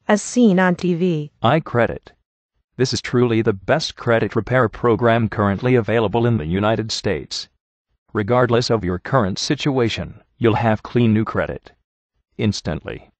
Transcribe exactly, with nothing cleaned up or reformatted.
as seen on T V. iCredit. This is truly the best credit repair program currently available in the United States. Regardless of your current situation, you'll have clean new credit instantly.